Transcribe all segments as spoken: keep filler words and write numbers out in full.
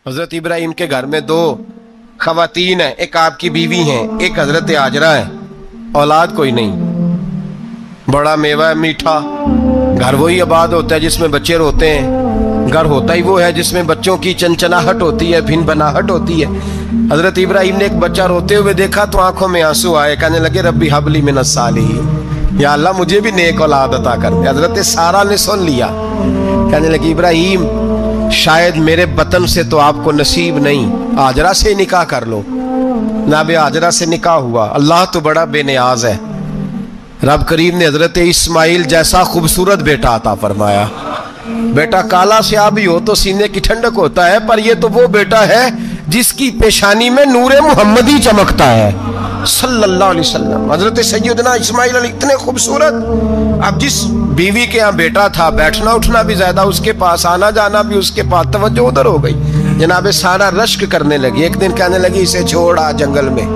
हजरत इब्राहिम के घर में दो खवातीन हैं, एक आपकी बीवी हैं, एक हजरत हाजरा है। औलाद कोई नहीं। बड़ा मेवा है मीठा। घर वही आबाद होता है जिसमें बच्चे रोते हैं। घर होता ही वो है जिसमें बच्चों की चंचनाहट होती है, भिन बनाहट होती है। हजरत इब्राहिम ने एक बच्चा रोते हुए देखा तो आंखों में आंसू आए। कहने लगे रब्बी हबली मिनस सालिहीन, या अल्लाह मुझे भी नेक औलाद अता कर दे। हजरत सारा ने सुन लिया। कहने लगी इब्राहिम शायद मेरे बतन से तो आपको नसीब नहीं, हाजरा से निकाह कर लो। नाबे हाजरा से निकाह हुआ। अल्लाह तो बड़ा बेनियाज है। रब करीम ने हजरत इस्माइल जैसा खूबसूरत बेटा अता फरमाया। बेटा काला स्याह भी हो तो सीने की ठंडक होता है, पर यह तो वो बेटा है जिसकी पेशानी में नूरे मुहम्मदी चमकता है सल्लल्लाहु अलैहि वसल्लम। हजरत सैयदना इस्माइल इतने खूबसूरत। अब जिस बीवी के यहाँ बेटा था, बैठना उठना भी ज्यादा उसके पास, आना जाना भी उसके पास, तवज्जो उधर हो गई। जनाबे सारा रश्क करने लगी। एक दिन कहने लगी इसे छोड़ आ जंगल में,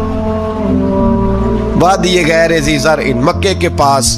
वादिये गैर ज़ीज़र इन मक्के के पास।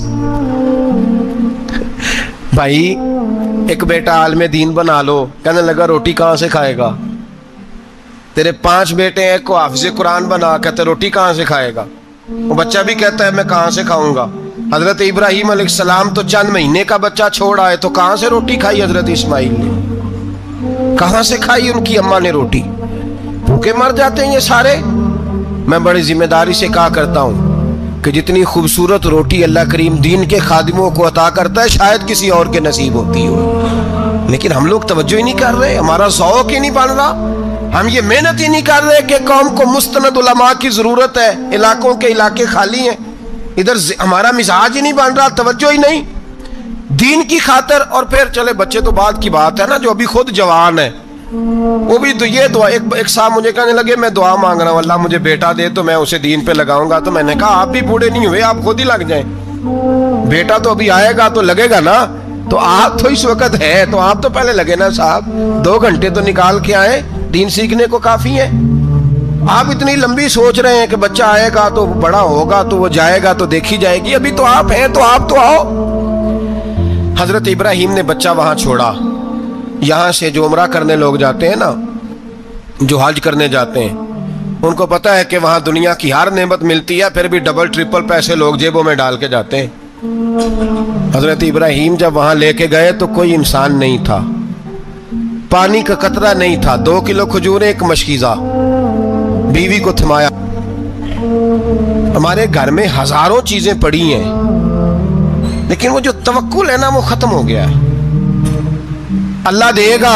भाई एक बेटा आलमे दीन बना लो। कहने लगा रोटी कहाँ से खाएगा? तेरे पांच बेटे हैं, को हाफिज़े कुरान बना, कहते रोटी कहाँ से खाएगा? वो बच्चा भी कहता है मैं कहाँ से खाऊंगा। हजरत इब्राहिम अलैहिस्सलाम तो चंद महीने का बच्चा छोड़ आए, तो कहाँ से रोटी खाई हजरत इस्माइल ने? कहाँ से खाई उनकी अम्मा ने रोटी? भूखे मर जाते हैं ये सारे। मैं बड़ी जिम्मेदारी से कहा करता हूँ कि जितनी खूबसूरत रोटी अल्लाह करीम दीन के खादिमों को अता करता है शायद किसी और के नसीब होती हो, लेकिन हम लोग तवज्जो ही नहीं कर रहे। हमारा ज़ौक़ ही नहीं बन रहा। हम ये मेहनत ही नहीं कर रहे कि कौम को मुस्तनद उलमा की जरूरत है। इलाकों के इलाके खाली हैं, इधर हमारा मिजाज ही नहीं बन रहा, तवज्जो ही नहीं दीन की खातर। और फिर चले बच्चे तो बात की बात है ना, जो अभी खुद जवान है वो भी तो ये दुआ। एक, एक साहब मुझे कहने लगे मैं दुआ मांग रहा हूँ अल्लाह मुझे बेटा दे तो मैं उसे दीन पे लगाऊंगा। तो मैंने कहा आप भी बूढ़े नहीं हुए, आप खुद ही लग जाएं। बेटा तो अभी आएगा तो लगेगा ना, तो आप तो इस वक्त है तो आप तो पहले लगे ना साहब। दो घंटे तो निकाल के आए, दीन सीखने को काफी है। आप इतनी लंबी सोच रहे हैं कि बच्चा आएगा तो बड़ा होगा तो वो जाएगा तो देखी जाएगी। अभी तो आप हैं तो आप तो आओ। हजरत इब्राहिम ने बच्चा वहां छोड़ा। यहां से जो उम्रा करने लोग जाते हैं ना, जो हज करने जाते हैं, उनको पता है कि वहां दुनिया की हर नेमत मिलती है, फिर भी डबल ट्रिपल पैसे लोग जेबों में डाल के जाते हैं। हजरत इब्राहिम जब वहां लेके गए तो कोई इंसान नहीं था, पानी का कतरा नहीं था। दो किलो खजूरें, एक मशकीज़ा, बीवी को थमाया। हमारे घर में हजारों चीजें पड़ी हैं, लेकिन वो जो तवक्कुल है ना वो खत्म हो गया है। अल्लाह देगा,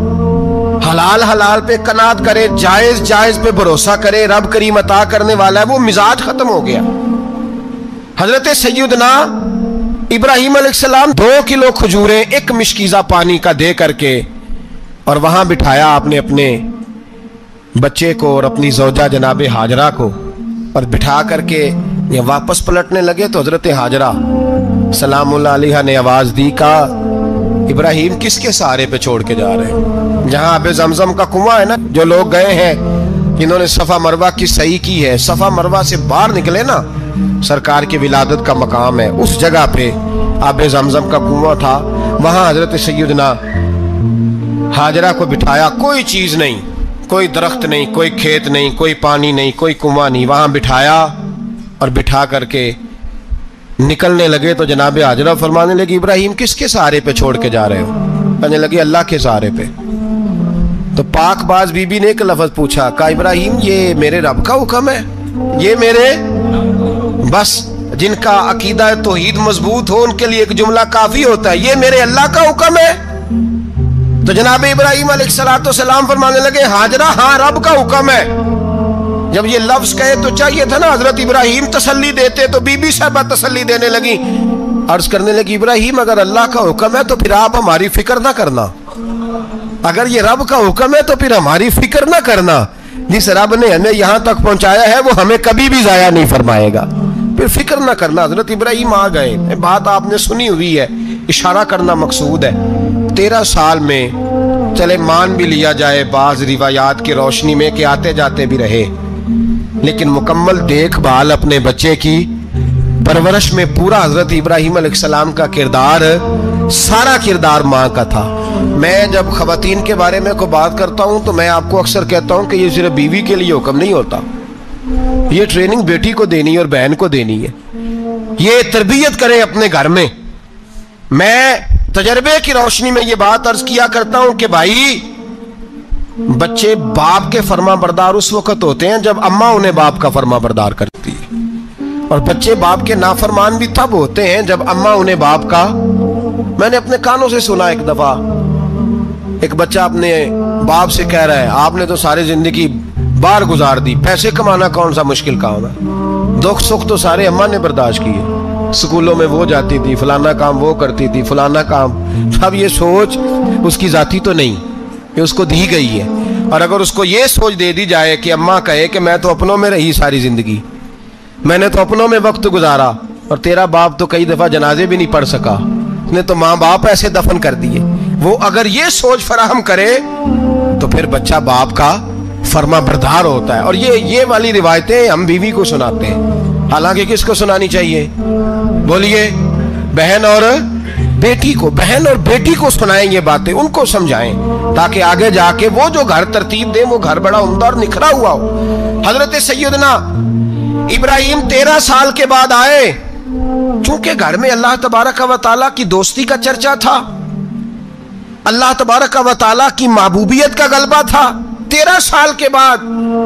हलाल हलाल पे कनात करे, जायज जायज पे भरोसा करे, रब करीम अता करने वाला है, वो मिजाज खत्म हो गया। हजरत सैयदना इब्राहिम अलैहिस्सलाम दो किलो खजूरें, एक मशकीज़ा पानी का दे करके और वहां बिठाया आपने अपने बच्चे को और अपनी ज़ौजा जनाबे हाजरा को, और बिठा करके ये वापस पलटने लगे तो हजरत हाजरा सलामुल्लाह अलैहा ने आवाज दी, कहा इब्राहिम किसके सहारे पे छोड़ के जा रहे हैं? जहां आबे जमजम का कुआं है ना, जो लोग गए हैं इन्होंने सफा मरवा की सही की है, सफा मरवा से बाहर निकले ना, सरकार की विलादत का मकाम है, उस जगह पे आबे जमजम का कुआं था। वहां हजरत सैयदना हाजरा को बिठाया। कोई चीज नहीं, कोई दरख्त नहीं, कोई खेत नहीं, कोई पानी नहीं, कोई कुआं नहीं, वहां बिठाया और बिठा करके निकलने लगे तो जनाबे हाजरा फरमाने लगी इब्राहिम किसके सहारे पे छोड़ के जा रहे हो? कहने लगी अल्लाह के सहारे पे। तो पाकबाज बीबी ने एक लफ्ज पूछा, कहा इब्राहिम ये मेरे रब का हुक्म है? ये मेरे बस जिनका अकीदा तौहीद मजबूत हो उनके लिए एक जुमला काफी होता है, ये मेरे अल्लाह का हुक्म है? तो जनाब इब्राहिम अलैहिस्सलाम फरमाने लगे हाजरा हाँ रब का हुक्म है। जब ये लफ्ज कहे तो चाहिए था ना हजरत इब्राहिम तसल्ली देते, तो बीबी साहबा तसल्ली देने लगी। अर्ज करने लगी इब्राहिम अगर अल्लाह का हुक्म है तो फिर आप हमारी फिक्र ना करना। अगर ये रब का हुक्म है तो फिर हमारी फिक्र ना करना। जिस रब ने हमें यहाँ तक पहुंचाया है वो हमें कभी भी जाया नहीं फरमाएगा, फिर फिक्र ना करना। हजरत इब्राहिम आ गए। बात आपने सुनी हुई है, इशारा करना मकसूद है। तेरह साल में चले मान भी लिया जाए बाज रिवायात की रोशनी में कि आते जाते भी रहे, लेकिन मुकम्मल देखभाल अपने बच्चे की परवरिश में पूरा हजरत इब्राहिम अलैहिस्सलाम का किरदार सारा किरदार माँ का था। मैं जब खवातीन के बारे में कोई बात करता हूँ तो मैं आपको अक्सर कहता हूँ कि ये सिर्फ बीवी के लिए हुक्म नहीं होता, ये ट्रेनिंग बेटी को देनी है और बहन को देनी है। ये तरबियत करें अपने घर में। मैं तजर्बे की रोशनी में ये बात अर्ज किया करता हूं कि भाई बच्चे बाप के फर्मा बरदार उस वक्त होते हैं जब अम्मा उन्हें बाप का फर्मा बरदार करती है, और बच्चे बाप के नाफरमान भी तब होते हैं जब अम्मा उन्हें बाप का। मैंने अपने कानों से सुना, एक दफा एक बच्चा अपने बाप से कह रहा है, आपने तो सारी जिंदगी बाहर गुजार दी, पैसे कमाना कौन सा मुश्किल काम है, दुख सुख तो सारे अम्मा ने बर्दाश्त किए, स्कूलों में वो जाती थी, फलाना काम वो करती थी, फलाना काम। अब ये सोच उसकी जाती तो नहीं, ये उसको दी गई है। और अगर उसको ये सोच दे दी जाए कि अम्मा कहे कि मैं तो अपनों में रही सारी जिंदगी, मैंने तो अपनों में वक्त गुजारा, और तेरा बाप तो कई दफा जनाजे भी नहीं पढ़ सका, उसने तो माँ बाप ऐसे दफन कर दिए, वो अगर ये सोच फराहम करे तो फिर बच्चा बाप का फर्मा बरदार होता है। और ये ये वाली रिवायतें हम बीवी को सुनाते हैं, हालांकि किसको सुनानी चाहिए? बोलिए, बहन और बेटी को। बहन और बेटी को सुनाएं ये बातें, उनको समझाएं, ताकि आगे जाके वो जो घर तरतीब दे वो घर बड़ा उम्दा और निखरा हुआ हो। हजरत सैयदना इब्राहिम तेरह साल के बाद आए, चूंकि घर में अल्लाह तबारक व तआला की दोस्ती का चर्चा था, अल्लाह तबारक व तआला की महबूबियत का गलबा था। तेरह साल के बाद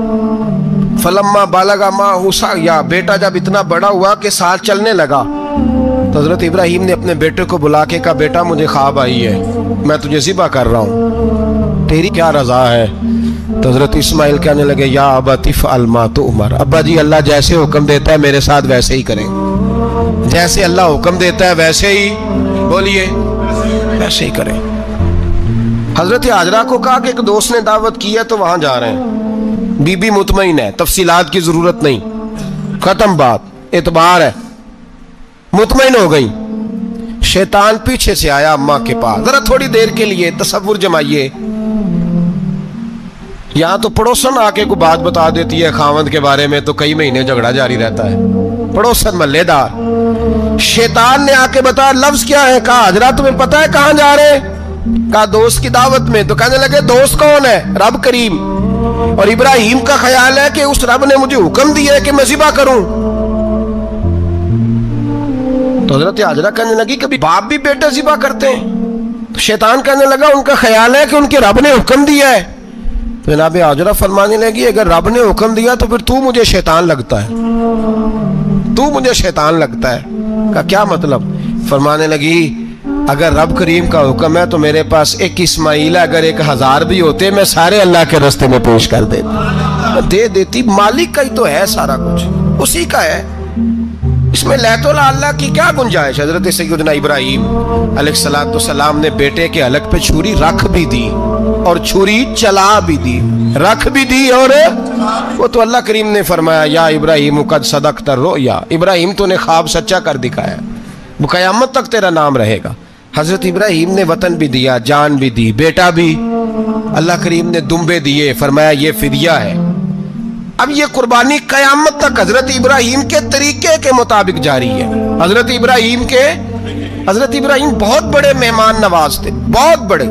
फलम्मा बालगा माँ हुसा, या बेटा जब इतना बड़ा हुआ कि साथ चलने लगा, तो हजरत इब्राहिम ने अपने बेटे को बुला के कहा, बेटा मुझे ख्वाब आई है, मैं तुझे ज़िबा कर रहा हूँ, तेरी क्या रजा है? तो हजरत इस्माइल कहने लगे, या अबतिफ अलमा तो उमर, अब्बा जी अल्लाह जैसे हुक्म देता है मेरे साथ वैसे ही करें, जैसे अल्लाह हुक्म देता है वैसे ही, बोलिए, वैसे ही करें। हजरत हाजरा को कहा कि एक दोस्त ने दावत की है तो वहां जा रहे हैं, बीबी मुतमईन है, तफसीलात की जरूरत नहीं, खत्म बात, एतबार है, मुतमईन हो गई। शैतान पीछे से आया अम्मा के पास, जरा थोड़ी देर के लिए तसव्वुर जमाइए, यहां तो पड़ोसन आके को बात बता देती है खावंद के बारे में तो कई महीने झगड़ा जारी रहता है, पड़ोसन मल्लेदार। शैतान ने आके बताया, लफ्ज क्या है? कहा हाजरा तुम्हें पता है कहां जा रहे हैं? कहा दोस्त की दावत में। तो कहने लगे, दोस्त कौन है? रब करीम। और इब्राहिम का ख्याल है कि उस रब ने मुझे हुक्म दिया है कि मैं ज़िबा करूं। तो हजरत हाजरा कहने लगी, कभी बाप भी बेटे ज़िबा करते हैं? तो शैतान कहने लगा, उनका ख्याल है कि उनके रब ने हुक्म दिया है। तो जनाब हाजरा फरमाने लगी, अगर रब ने हुक्म दिया तो फिर तू मुझे शैतान लगता है, तू मुझे शैतान लगता है। का क्या मतलब? फरमाने लगी, अगर रब करीम का हुक्म है तो मेरे पास एक इस्माइल है, अगर एक हजार भी होते मैं सारे अल्लाह के रास्ते में पेश कर देती, दे देती। मालिक का ही तो है सारा कुछ, उसी का है, इसमें लैतुल्ला अल्लाह की क्या गुंजाइश। हजरत सैयदना इब्राहिम अलैहिस्सलातु सलाम ने बेटे के हलक पे छुरी रख भी दी और छुरी चला भी दी, रख भी दी, और वो तो अल्लाह करीम ने फरमाया, या इब्राहिम कद सदक़्ता रुया, इब्राहिम तूने ख्वाब सच्चा कर दिखाया, वो क़यामत तक तेरा नाम रहेगा। हजरत इब्राहिम ने वतन भी दिया, जान भी दी, बेटा भी, अल्लाह करीम ने दुम्बे दिए, फरमाया ये फिदिया है। अब ये कुर्बानी कयामत तक हजरत इब्राहिम के तरीके के मुताबिक जारी है। हजरत इब्राहिम के हजरत इब्राहिम बहुत बड़े मेहमान नवाज थे, बहुत बड़े।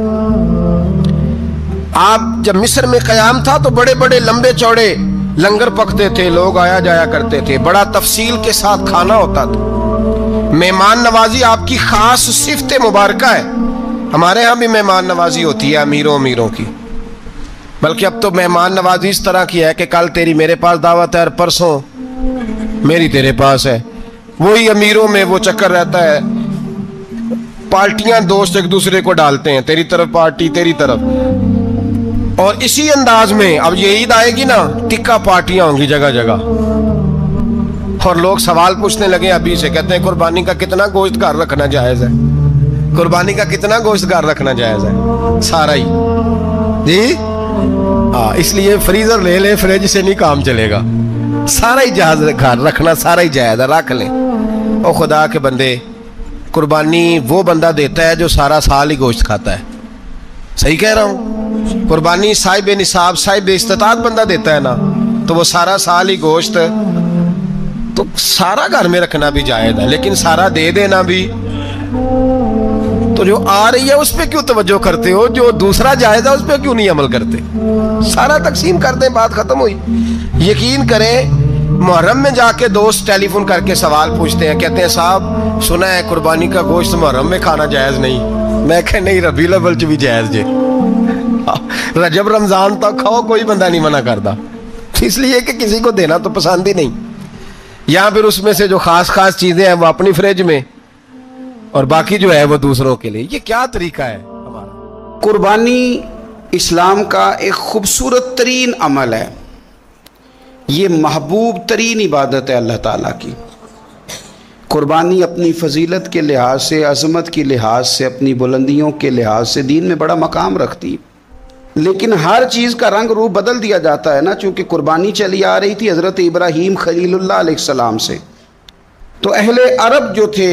आप जब मिस्र में कयाम था तो बड़े बड़े लंबे चौड़े लंगर पकते थे, लोग आया जाया करते थे, बड़ा तफसील के साथ खाना होता था। मेहमान नवाजी आपकी खास सिफ्त मुबारक है। हमारे यहाँ भी मेहमान नवाजी होती है अमीरों अमीरों की, बल्कि अब तो मेहमान नवाजी इस तरह की है कि कल तेरी मेरे पास दावत है और परसों मेरी तेरे पास है। वही अमीरों में वो चक्कर रहता है, पार्टियां दोस्त एक दूसरे को डालते हैं, तेरी तरफ पार्टी तेरी तरफ। और इसी अंदाज में अब ये ईद आएगी ना, टिक्का पार्टियां होंगी जगह जगह, और लोग सवाल पूछने लगे अभी से, कहते हैं कुर्बानी का कितना गोश्त घर रखना जायज है, कुर्बानी का कितना गोश्त घर रखना जायज है? सारा ही जी। हाँ, इसलिए फ्रीजर ले ले, फ्रिज से नहीं काम चलेगा, सारा ही जहाज घर रखना सारा ही जायज है, रख ले। और खुदा के बंदे, कुर्बानी वो बंदा देता है जो सारा साल ही गोश्त खाता है, सही कह रहा हूँ। कुर्बानी साहिब निसाब साहिब इस्तिताअत बंदा देता है ना, तो वो सारा साल ही गोश्त, तो सारा घर में रखना भी जायज है, लेकिन सारा दे देना भी। तो जो आ रही है उस पर क्यों तवज्जो करते हो, जो दूसरा जायज है उस पर क्यों नहीं अमल करते? सारा तकसीम कर दें, बात खत्म हुई। यकीन करें, मुहर्रम में जाके दोस्त टेलीफोन करके सवाल पूछते हैं, कहते हैं साहब सुना है कुर्बानी का गोश्त मुहर्रम में खाना जायज नहीं। मैं कह नहीं, रबीउल अव्वल च भी जायज जे, रजब रमजान तक खाओ, कोई बंदा नहीं मना करता, इसलिए कि किसी को देना तो पसंद ही नहीं। या फिर उसमें से जो खास खास चीजें हैं वो अपनी फ्रिज में, और बाकी जो है वो दूसरों के लिए। ये क्या तरीका है हमारा? कुर्बानी इस्लाम का एक खूबसूरत तरीन अमल है, ये महबूब तरीन इबादत है अल्लाह ताला की। कुर्बानी अपनी फजीलत के लिहाज से, अज़मत के लिहाज से, अपनी बुलंदियों के लिहाज से दीन में बड़ा मकाम रखती है। लेकिन हर चीज़ का रंग रूप बदल दिया जाता है ना, चूँकि कुर्बानी चली आ रही थी हज़रत इब्राहीम खलीलुल्लाह अलैहिस्सलाम से। तो अहले अरब जो थे,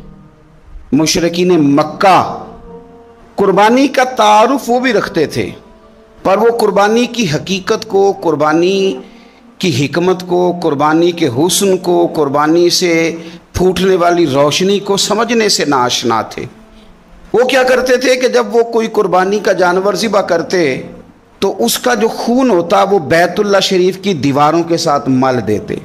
मुशरिकीन मक्का, कुर्बानी का तारुफ वो भी रखते थे, पर वो कुर्बानी की हकीकत को, कुर्बानी की हिकमत को, कुर्बानी के हुस्न को, कुर्बानी से फूटने वाली रोशनी को समझने से नाआशना थे। वो क्या करते थे कि जब वो कोई कुर्बानी का जानवर ज़िबा करते तो उसका जो खून होता वो बैतुल्लाह शरीफ की दीवारों के साथ मल देते।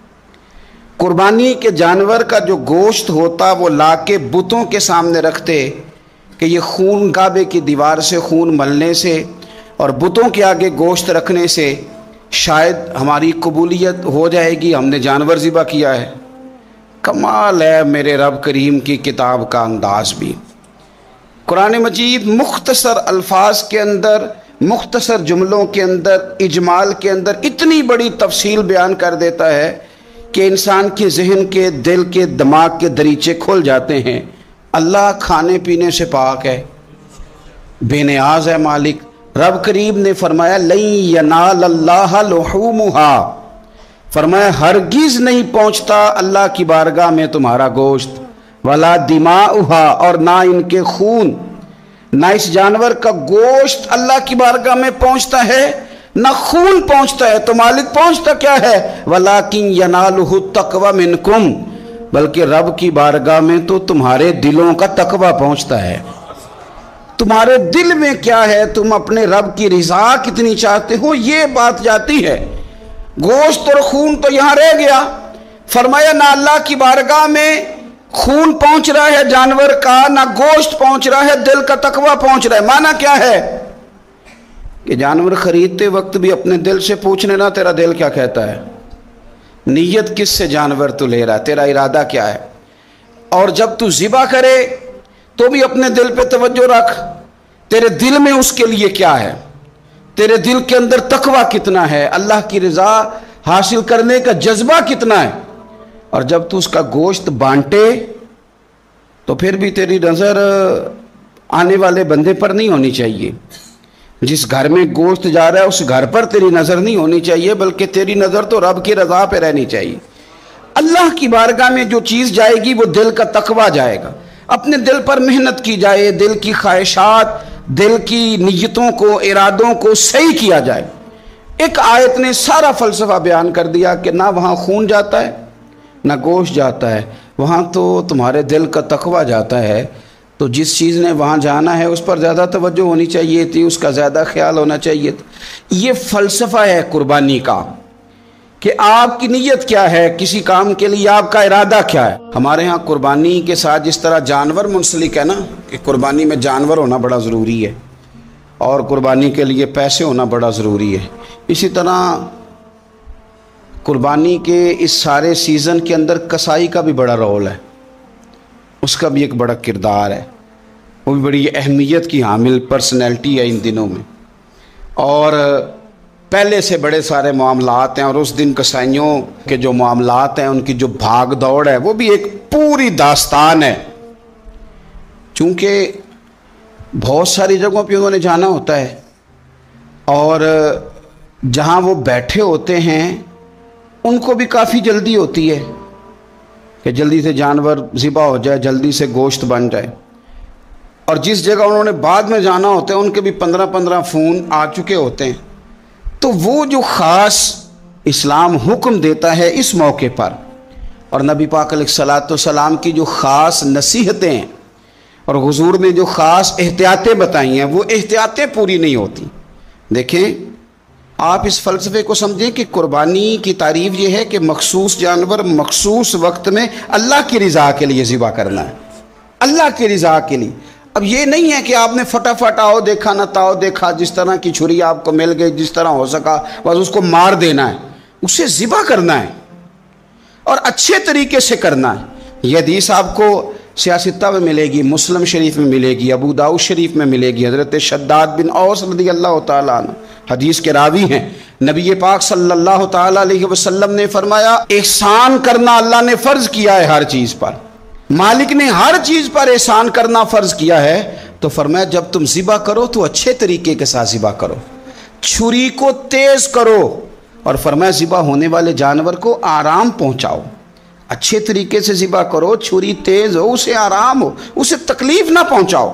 कुर्बानी के जानवर का जो गोश्त होता वो लाके बुतों के सामने रखते कि ये खून काबे की दीवार से खून मलने से और बुतों के आगे गोश्त रखने से शायद हमारी कबूलियत हो जाएगी, हमने जानवर ज़िबा किया है। कमाल है मेरे रब करीम की किताब का अंदाज भी। कुरान मजीद मुख्तसर अल्फाज के अंदर, मुख्तसर जुमलों के अंदर, इजमाल के अंदर इतनी बड़ी तफसील बयान कर देता है कि इंसान के जहन के, दिल के, दिमाग के दरीचे खुल जाते हैं। अल्लाह खाने पीने से पाक है, बेनियाज है मालिक। रब करीम ने फरमाया लई यनाल अल्लाह लुहूमुहा, फरमाया हरगिज़ नहीं पहुँचता अल्लाह की बारगाह में तुम्हारा गोश्त, वला दिमाउहा, और ना इनके खून, ना इस जानवर का गोश्त अल्लाह की बारगाह में पहुँचता है, ना खून पहुँचता है। तो मालिक पहुँचता क्या है? वलाकिन यनालुहु तक़वा मिनकुम, बल्कि रब की बारगाह में तो तुम्हारे दिलों का तकवा पहुँचता है। तुम्हारे दिल में क्या है, तुम अपने रब की रिज़ा कितनी चाहते हो, ये बात जाती है। गोश्त और खून तो यहाँ रह गया। फरमाया ना अल्लाह की बारगाह में खून पहुंच रहा है जानवर का, ना गोश्त पहुंच रहा है, दिल का तकवा पहुंच रहा है। माना क्या है कि जानवर खरीदते वक्त भी अपने दिल से पूछ लेना तेरा दिल क्या कहता है, नीयत किस से जानवर तू ले रहा है, तेरा इरादा क्या है। और जब तू ज़िबा करे तो भी अपने दिल पे तवज्जो रख, तेरे दिल में उसके लिए क्या है, तेरे दिल के अंदर तकवा कितना है, अल्लाह की रज़ा हासिल करने का जज्बा कितना है। और जब तू उसका गोश्त बांटे तो फिर भी तेरी नज़र आने वाले बंदे पर नहीं होनी चाहिए। जिस घर में गोश्त जा रहा है उस घर पर तेरी नज़र नहीं होनी चाहिए, बल्कि तेरी नज़र तो रब की रज़ा पे रहनी चाहिए। अल्लाह की बारगाह में जो चीज़ जाएगी वो दिल का तकवा जाएगा। अपने दिल पर मेहनत की जाए, दिल की ख्वाहिशात, दिल की नीयतों को, इरादों को सही किया जाए। एक आयत ने सारा फ़लसफ़ा बयान कर दिया कि ना वहाँ खून जाता है ना गोश्त जाता है, वहाँ तो तुम्हारे दिल का तकवा जाता है। तो जिस चीज़ ने वहाँ जाना है उस पर ज़्यादा तवज्जो होनी चाहिए थी, उसका ज़्यादा ख्याल होना चाहिए था। ये फ़लसफ़ा है कुर्बानी का कि आपकी नीयत क्या है, किसी काम के लिए आपका इरादा क्या है। हमारे यहाँ कुर्बानी के साथ जिस तरह जानवर मुंसलिक है ना, कि कुर्बानी में जानवर होना बड़ा ज़रूरी है और कुर्बानी के लिए पैसे होना बड़ा ज़रूरी है, इसी तरह कुर्बानी के इस सारे सीज़न के अंदर कसाई का भी बड़ा रोल है, उसका भी एक बड़ा किरदार है। वो भी बड़ी अहमियत की हामिल पर्सनैलिटी है इन दिनों में, और पहले से बड़े सारे मामलात हैं। और उस दिन कसाइयों के जो मामलात हैं, उनकी जो भाग दौड़ है, वो भी एक पूरी दास्तान है। चूँकि बहुत सारी जगहों पे उन्होंने जाना होता है और जहाँ वो बैठे होते हैं उनको भी काफ़ी जल्दी होती है कि जल्दी से जानवर ज़िबा हो जाए, जल्दी से गोश्त बन जाए। और जिस जगह उन्होंने बाद में जाना होता है उनके भी पंद्रह पंद्रह फ़ोन आ चुके होते हैं। तो वो जो ख़ास इस्लाम हुक्म देता है इस मौके पर, और नबी पाक अलैहिस्सलातु वस्सलाम की जो ख़ास नसीहतें हैं और हुजूर ने जो ख़ास एहतियातें बताई हैं वो एहतियातें पूरी नहीं होती। देखें, आप इस फ़लसफ़े को समझें कि कुर्बानी की तारीफ़ ये है कि मखसूस जानवर मखसूस वक्त में अल्लाह की रज़ा के लिए ज़िबा करना है, अल्लाह की रज़ा के लिए। अब ये नहीं है कि आपने फटाफट आओ देखा ना ताओ देखा, जिस तरह की छुरी आपको मिल गई, जिस तरह हो सका बस उसको मार देना है। उसे ज़िबा करना है और अच्छे तरीके से करना है। यह हदीस आपको सियासत्ता में मिलेगी, मुस्लिम शरीफ में मिलेगी, अबू दाऊद शरीफ में मिलेगी। हज़रत शद्दाद बिन औस रज़ी अल्लाह तआला अन्हु हदीस के रावी हैं। नबी पाक सल्लल्लाहु तआला अलैहि वसल्लम ने फरमाया, एहसान करना अल्लाह ने फ़र्ज़ किया है हर चीज़ पर, मालिक ने हर चीज़ पर एहसान करना फ़र्ज़ किया है। तो फरमाया जब तुम ज़िबा करो तो अच्छे तरीके के साथ ज़िबा करो, छुरी को तेज़ करो, और फरमाया ज़िबा होने वाले जानवर को आराम पहुँचाओ। अच्छे तरीके से ज़िबा करो, छुरी तेज़ हो, उसे आराम हो, उसे तकलीफ़ ना पहुँचाओ।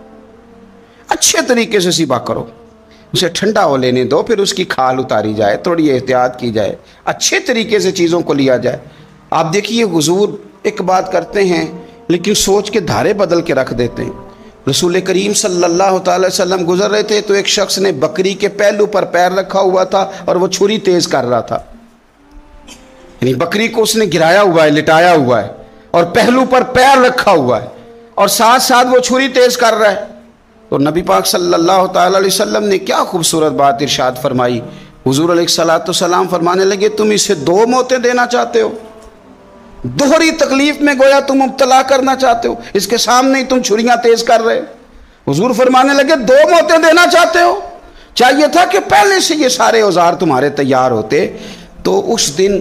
अच्छे तरीके से ज़िबा करो, उसे ठंडा हो लेने दो, फिर उसकी खाल उतारी जाए, थोड़ी एहतियात की जाए, अच्छे तरीके से चीज़ों को लिया जाए। आप देखिए हुजूर एक बात करते हैं लेकिन सोच के धारे बदल के रख देते हैं। रसूल करीम सल्लल्लाहु अलैहि वसल्लम गुजर रहे थे तो एक शख्स ने बकरी के पहलू पर पैर रखा हुआ था और वो छुरी तेज़ कर रहा था, यानी बकरी को उसने गिराया हुआ है, लिटाया हुआ है और पहलू पर पैर रखा हुआ है और साथ साथ वो छुरी तेज़ कर रहा है। तो नबी पाक सल्लल्लाहु अलैहि वसल्लम ने क्या खूबसूरत बात इरशाद फरमाई। हुजूर अलैहिस्सलातु वस्सलाम फरमाने लगे, तुम इसे दो मौतें देना चाहते हो, दोहरी तकलीफ में गोया तुम मुब्तला करना चाहते हो, इसके सामने ही तुम छुरियां तेज कर रहे हो। हुजूर फरमाने लगे, दो मौतें देना चाहते हो, चाहिए था कि पहले से ये सारे औजार तुम्हारे तैयार होते तो उस दिन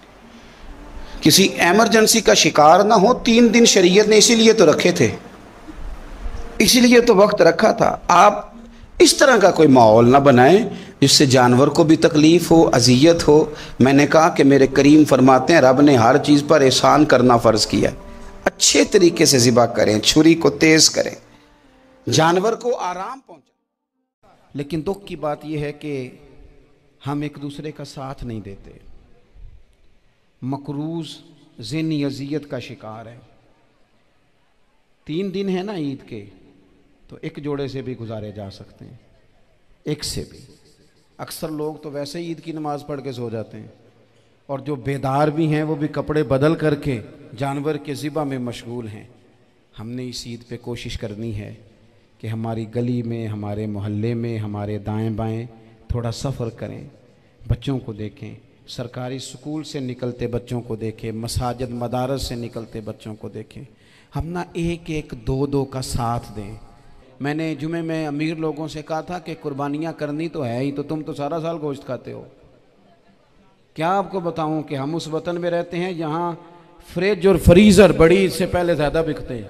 किसी एमरजेंसी का शिकार ना हो। तीन दिन शरीयत ने इसीलिए तो रखे थे, इसीलिए तो वक्त रखा था। आप इस तरह का कोई माहौल ना बनाएं जिससे जानवर को भी तकलीफ़ हो, अजियत हो। मैंने कहा कि मेरे करीम फरमाते हैं रब ने हर चीज़ पर एहसान करना फ़र्ज़ किया। अच्छे तरीके से ज़िबा करें, छुरी को तेज़ करें, जानवर को आराम पहुँचाएं। लेकिन दुख की बात यह है कि हम एक दूसरे का साथ नहीं देते, मकरूज़ ज़हनी अजियत का शिकार है। तीन दिन है ना ईद के, तो एक जोड़े से भी गुजारे जा सकते हैं, एक से भी। अक्सर लोग तो वैसे ही ईद की नमाज़ पढ़ के सो जाते हैं और जो बेदार भी हैं वो भी कपड़े बदल करके जानवर के ज़िबा में मशगूल हैं। हमने इस ईद पे कोशिश करनी है कि हमारी गली में, हमारे मोहल्ले में, हमारे दाएं बाएं थोड़ा सफ़र करें, बच्चों को देखें, सरकारी स्कूल से निकलते बच्चों को देखें, मसाजिद मदारस से निकलते बच्चों को देखें। हम ना एक एक दो दो का साथ दें। मैंने जुमे में अमीर लोगों से कहा था कि कुर्बानियाँ करनी तो है ही, तो तुम तो सारा साल गोश्त खाते हो। क्या आपको बताऊं कि हम उस वतन में रहते हैं जहाँ फ्रिज और फ्रीज़र बड़ी इससे पहले ज़्यादा बिकते हैं।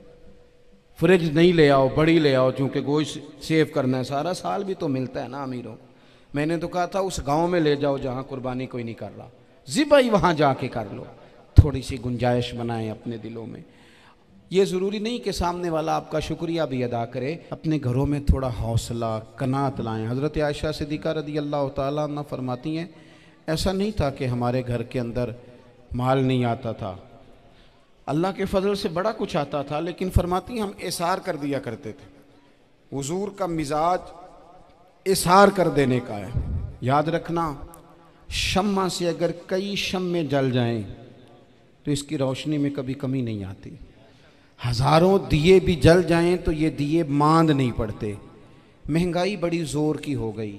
फ्रिज नहीं ले आओ, बड़ी ले आओ, चूँकि गोश्त सेव करना है, सारा साल भी तो मिलता है ना अमीरों को। मैंने तो कहा था उस गांव में ले जाओ जहाँ कुर्बानी कोई नहीं कर रहा, ज़िबा ही वहाँ जाके कर लो। थोड़ी सी गुंजाइश बनाएं अपने दिलों में। ये ज़रूरी नहीं कि सामने वाला आपका शुक्रिया भी अदा करे, अपने घरों में थोड़ा हौसला कनात लाएं। हज़रत आयशा सिद्दीक़ा रज़ी अल्लाह तआला अन्हा फरमाती हैं, ऐसा नहीं था कि हमारे घर के अंदर माल नहीं आता था, अल्लाह के फजल से बड़ा कुछ आता था, लेकिन फरमाती हम इसार कर दिया करते थे। हुजूर का मिजाज इसार कर देने का है। याद रखना, शम्मा से अगर कई शम्मे जल जाएं तो इसकी रोशनी में कभी कमी नहीं आती। हज़ारों दिए भी जल जाएं तो ये दिए मांद नहीं पड़ते। महंगाई बड़ी ज़ोर की हो गई,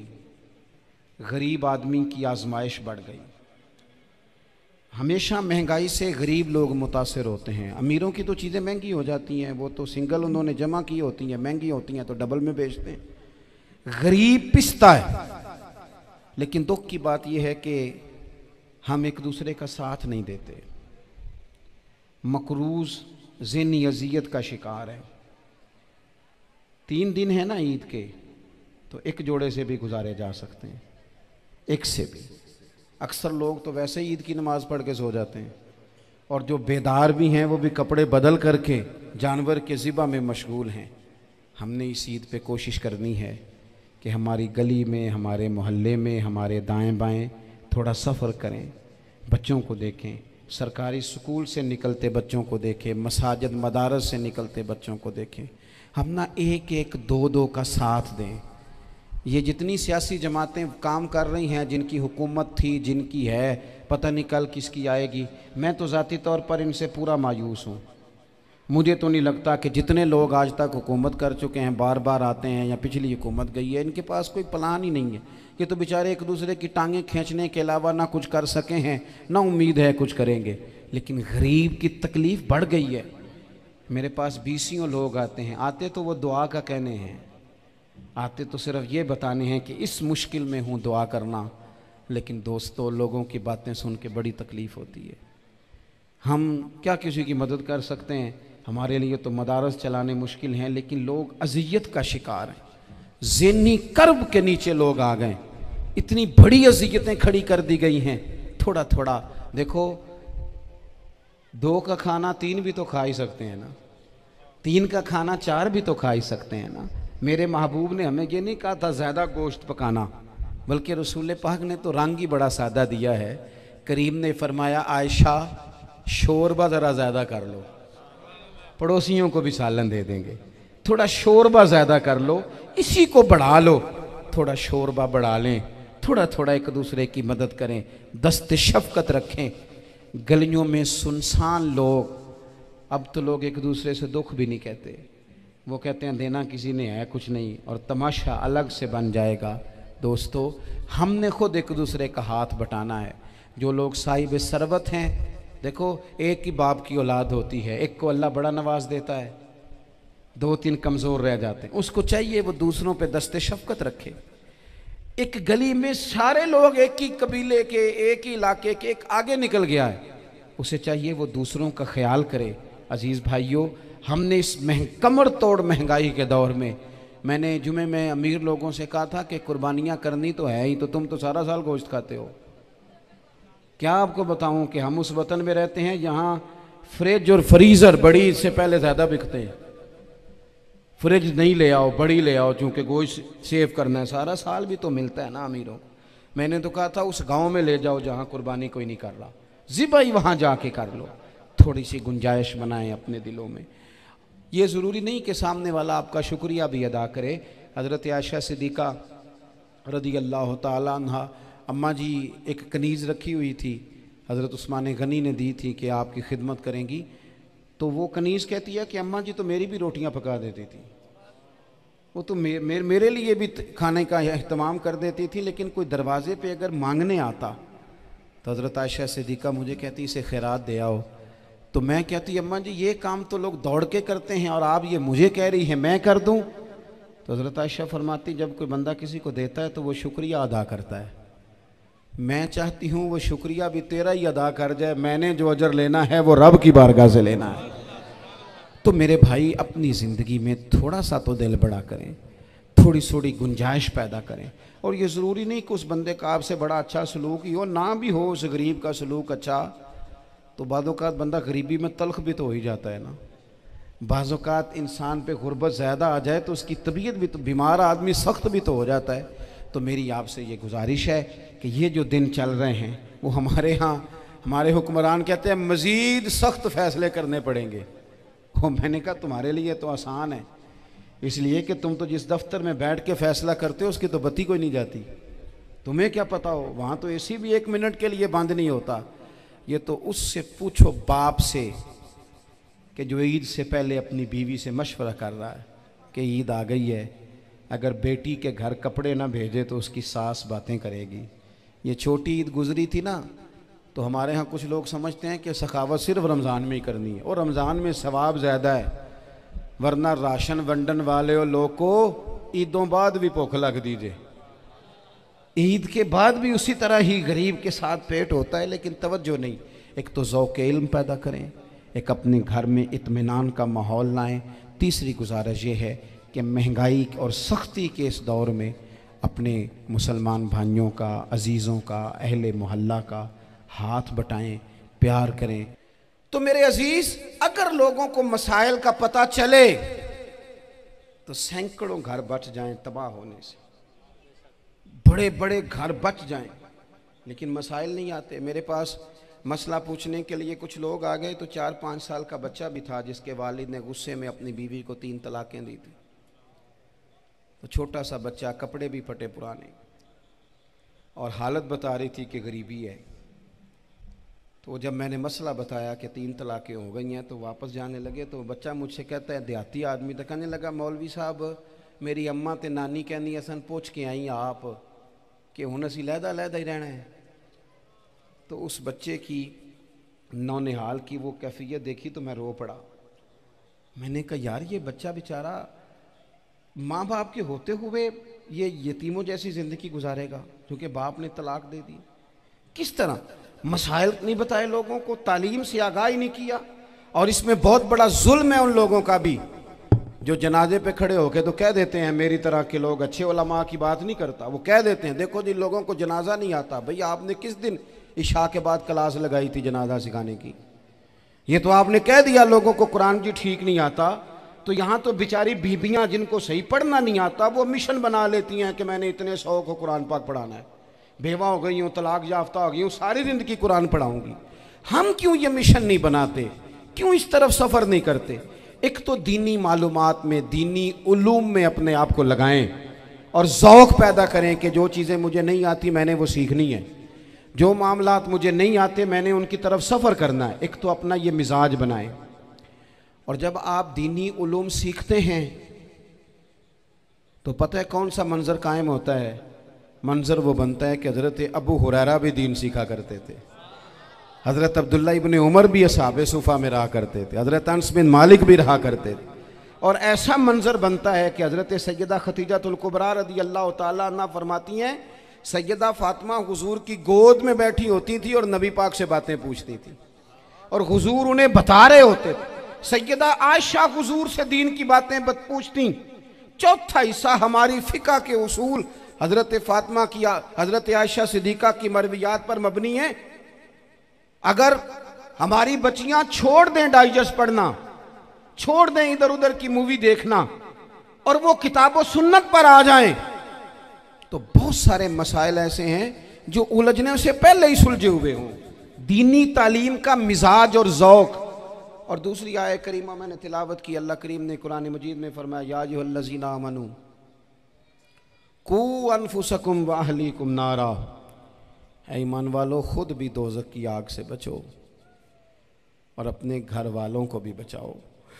गरीब आदमी की आजमाइश बढ़ गई। हमेशा महंगाई से गरीब लोग मुतासिर होते हैं। अमीरों की तो चीज़ें महंगी हो जाती हैं, वो तो सिंगल उन्होंने जमा की होती हैं, महंगी होती हैं तो डबल में बेचते हैं। गरीब पिसता है। लेकिन दुख की बात यह है कि हम एक दूसरे का साथ नहीं देते, मकरूज़ ज़हनी अजियत का शिकार है। तीन दिन है ना ईद के, तो एक जोड़े से भी गुजारे जा सकते हैं, एक से भी। अक्सर लोग तो वैसे ही ईद की नमाज़ पढ़ के सो जाते हैं और जो बेदार भी हैं वो भी कपड़े बदल करके जानवर के ज़िबा में मशगूल हैं। हमने इस ईद पे कोशिश करनी है कि हमारी गली में, हमारे मोहल्ले में, हमारे दाएं बाएं थोड़ा सफ़र करें, बच्चों को देखें, सरकारी स्कूल से निकलते बच्चों को देखें, मसाजिद मदारस से निकलते बच्चों को देखें, हम ना एक एक दो दो का साथ दें। ये जितनी सियासी जमातें काम कर रही हैं, जिनकी हुकूमत थी, जिनकी है, पता नहीं कल किसकी आएगी, मैं तो ज़ाती तौर पर इनसे पूरा मायूस हूँ। मुझे तो नहीं लगता कि जितने लोग आज तक हुकूमत कर चुके हैं, बार बार आते हैं या पिछली हुकूमत गई है, इनके पास कोई प्लान ही नहीं है। ये तो बेचारे एक दूसरे की टांगें खींचने के अलावा ना कुछ कर सके हैं, ना उम्मीद है कुछ करेंगे। लेकिन गरीब की तकलीफ़ बढ़ गई है। मेरे पास बीसियों लोग आते हैं, आते तो वो दुआ का कहने हैं, आते तो सिर्फ ये बताने हैं कि इस मुश्किल में हूँ, दुआ करना। लेकिन दोस्तों, लोगों की बातें सुन के बड़ी तकलीफ़ होती है। हम क्या किसी की मदद कर सकते हैं? हमारे लिए तो मदारस चलाने मुश्किल हैं, लेकिन लोग अजियत का शिकार हैं। ज़हनी कर्ब के नीचे लोग आ गए, इतनी बड़ी अजियतें खड़ी कर दी गई हैं। थोड़ा थोड़ा देखो, दो का खाना तीन भी तो खा ही सकते हैं ना, तीन का खाना चार भी तो खा ही सकते हैं ना। मेरे महबूब ने हमें ये नहीं कहा था ज़्यादा गोश्त पकाना, बल्कि रसूल पाक ने तो रंग ही बड़ा सादा दिया है। करीम ने फरमाया, आयशा शोरबा ज़रा ज़्यादा कर लो, पड़ोसियों को भी सालन दे देंगे, थोड़ा शोरबा ज़्यादा कर लो, इसी को बढ़ा लो, थोड़ा शोरबा बढ़ा लें, थोड़ा थोड़ा एक दूसरे की मदद करें, दस्त शफ़क़त रखें। गलियों में सुनसान लोग, अब तो लोग एक दूसरे से दुख भी नहीं कहते, वो कहते हैं देना किसी ने है कुछ नहीं, और तमाशा अलग से बन जाएगा। दोस्तों, हमने खुद एक दूसरे का हाथ बटाना है। जो लोग साहिब सरबत हैं, देखो एक ही बाप की औलाद होती है, एक को अल्लाह बड़ा नवाज देता है, दो तीन कमज़ोर रह जाते हैं, उसको चाहिए वो दूसरों पे दस्ते शफ़क़त रखे। एक गली में सारे लोग एक ही कबीले के, एक ही इलाके के, एक आगे निकल गया है, उसे चाहिए वो दूसरों का ख्याल करे। अजीज़ भाइयों, हमने इस महंग कमर तोड़ महंगाई के दौर में, मैंने जुमे में अमीर लोगों से कहा था कि कुर्बानियाँ करनी तो है ही, तो तुम तो सारा साल गोश्त खाते हो। क्या आपको बताऊं कि हम उस वतन में रहते हैं यहाँ फ्रिज और फ्रीज़र बड़ी इससे पहले ज़्यादा बिकते हैं। फ्रिज नहीं ले आओ, बड़ी ले आओ, चूँकि गोश्त सेव करना है, सारा साल भी तो मिलता है ना अमीरों। मैंने तो कहा था उस गांव में ले जाओ जहाँ कुर्बानी कोई नहीं कर रहा, ज़िबाई वहाँ जाके कर लो। थोड़ी सी गुंजाइश बनाएं अपने दिलों में। ये ज़रूरी नहीं कि सामने वाला आपका शुक्रिया भी अदा करे। हज़रत आयशा सिद्दीक़ा रज़ी अल्लाह ताला अन्हा, अम्मा जी एक कनीज़ रखी हुई थी, हज़रत उस्मान गनी ने दी थी कि आपकी खिदमत करेंगी। तो वो कनीज़ कहती है कि अम्मा जी तो मेरी भी रोटियां पका देती थी, वो तो मे, मे, मेरे लिए भी खाने का अहतमाम कर देती थी, लेकिन कोई दरवाज़े पे अगर मांगने आता तो हज़रत आयशा सिद्दीक़ा मुझे कहती इसे खैरात दे आओ। तो मैं कहती अम्मा जी ये काम तो लोग दौड़ के करते हैं और आप ये मुझे कह रही हैं मैं कर दूं? तो हज़रत आयशा फरमाती जब कोई बंदा किसी को देता है तो वो शुक्रिया अदा करता है। मैं चाहती हूँ वो शुक्रिया भी तेरा ही अदा कर जाए, मैंने जो अजर लेना है वो रब की बारगाह से लेना है। तो मेरे भाई अपनी ज़िंदगी में थोड़ा सा तो दिल बड़ा करें, थोड़ी थोड़ी गुंजाइश पैदा करें। और ये ज़रूरी नहीं कि उस बंदे का आपसे बड़ा अच्छा सलूक ही हो, ना भी हो उस गरीब का सलूक अच्छा, तो बाज़-औक़ात बंदा गरीबी में तल्ख भी तो हो ही जाता है ना। बाज़-औक़ात इंसान पे गुर्बत ज़्यादा आ जाए तो उसकी तबीयत भी तो, बीमार आदमी सख्त भी तो हो जाता है। तो मेरी आपसे ये गुजारिश है कि ये जो दिन चल रहे हैं वो हमारे यहाँ हमारे हुक्मरान कहते हैं मज़ीद सख्त फ़ैसले करने पड़ेंगे। वो मैंने कहा तुम्हारे लिए तो आसान है, इसलिए कि तुम तो जिस दफ्तर में बैठ के फ़ैसला करते हो उसकी तो बत्ती कोई नहीं जाती, तुम्हें क्या पता हो, वहाँ तो एसी भी एक मिनट के लिए बंद नहीं होता। ये तो उससे पूछो बाप से कि जो ईद से पहले अपनी बीवी से मशवरा कर रहा है कि ईद आ गई है, अगर बेटी के घर कपड़े ना भेजे तो उसकी सास बातें करेगी। ये छोटी ईद गुजरी थी ना, तो हमारे यहाँ कुछ लोग समझते हैं कि सखावत सिर्फ रमज़ान में ही करनी है और रमज़ान में सवाब ज़्यादा है, वरना राशन वंडन वाले और लोग को ईदों बाद भी भूख लग दीजिए, ईद के बाद भी उसी तरह ही गरीब के साथ पेट होता है, लेकिन तवज्जो नहीं। एक तो ज़ौक़ इल्म पैदा करें, एक अपने घर में इत्मीनान का माहौल लाएं। तीसरी गुजारिश ये है कि महंगाई और सख्ती के इस दौर में अपने मुसलमान भाइयों का, अजीज़ों का, अहले मोहल्ला का हाथ बटाएं, प्यार करें। तो मेरे अजीज़, अगर लोगों को मसाइल का पता चले तो सैकड़ों घर बच जाएं तबाह होने से, बड़े बड़े घर बच जाएं, लेकिन मसाइल नहीं आते। मेरे पास मसला पूछने के लिए कुछ लोग आ गए तो चार पाँच साल का बच्चा भी था जिसके वालिद ने गुस्से में अपनी बीवी को तीन तलाकें दी थी। तो छोटा सा बच्चा, कपड़े भी फटे पुराने, और हालत बता रही थी कि गरीबी है। तो जब मैंने मसला बताया कि तीन तलाक़ें हो गई हैं तो वापस जाने लगे। तो बच्चा मुझसे कहता है, देहाती आदमी, तो कहने लगा मौलवी साहब मेरी अम्मा ते नानी कहनी असन पूछ के आई आप कि हुण असी लहदा लहदा ही रहना है। तो उस बच्चे की नौनिहाल की वो कैफियत देखी तो मैं रो पड़ा। मैंने कहा यार ये बच्चा बेचारा माँ बाप के होते हुए ये यतीमों जैसी ज़िंदगी गुजारेगा क्योंकि बाप ने तलाक दे दी। किस तरह मसाइल नहीं बताए लोगों को, तालीम से आगाही नहीं किया। और इसमें बहुत बड़ा जुल्म है उन लोगों का भी जो जनाजे पे खड़े होके तो कह देते हैं मेरी तरह के लोग, अच्छे उलमा की बात नहीं करता, वो कह देते हैं देखो जी लोगों को जनाजा नहीं आता। भैया आपने किस दिन इशा के बाद क्लास लगाई थी जनाजा सिखाने की? ये तो आपने कह दिया लोगों को कुरान जी ठीक नहीं आता। तो यहाँ तो बेचारी बीबियाँ जिनको सही पढ़ना नहीं आता वो मिशन बना लेती हैं कि मैंने इतने सौ को कुरान पाक पढ़ाना है, बेवा हो गई हूँ, तलाक याफ्ता हो गई हूँ, सारी ज़िंदगी कुरान पढ़ाऊँगी। हम क्यों ये मिशन नहीं बनाते, क्यों इस तरफ सफ़र नहीं करते? एक तो दीनी मालूमात में, दीनी उलूम में अपने आप को लगाएं और ज़ौक़ पैदा करें कि जो चीज़ें मुझे नहीं आती मैंने वो सीखनी है, जो मामलात मुझे नहीं आते मैंने उनकी तरफ सफ़र करना है। एक तो अपना ये मिजाज बनाएं। और जब आप दीनी उलूम सीखते हैं तो पता है कौन सा मंज़र कायम होता है? मंज़र वो बनता है कि हज़रत अबू हुरैरा भी दीन सीखा करते थे, हज़रत अब्दुल्ला इब्न उमर भी असहाबे सुफ़ा में रहा करते थे, हज़रत अनस बिन मालिक भी रहा करते थे। और ऐसा मंज़र बनता है कि हज़रत सैयदा खतीजतुल कुबरा रज़ी अल्लाह ताला अन्हा फरमाती हैं सैयदा फ़ातिमा हुज़ूर की गोद में बैठी होती थी और नबी पाक से बातें पूछती थी और हुज़ूर उन्हें बता रहे होते थे। सैयदा आयशा हुज़ूर से दीन की बातें पूछती। चौथा हिस्सा हमारी फ़िक़्ह के उसूल हज़रत फ़ातिमा की, हज़रत आयशा सिद्दीक़ा की मरवियात पर मबनी है। अगर हमारी बच्चियां छोड़ दें डाइजेस्ट पढ़ना, छोड़ दें इधर उधर की मूवी देखना और वो किताबों सुन्नत पर आ जाएं तो बहुत सारे मसाइल ऐसे हैं जो उलझने से पहले ही सुलझे हुए हों। दीनी तालीम का मिजाज और ज़ौक़। और दूसरी आयत करीमा मैंने तिलावत की, अल्लाह करीम ने कुरान मजीद में फरमाया या अय्युहल्लज़ीना आमनू कू अनफुसकुम व अहलीकुम नारा, ऐ ईमान वालों खुद भी दोज़ख की आग से बचो और अपने घर वालों को भी बचाओ।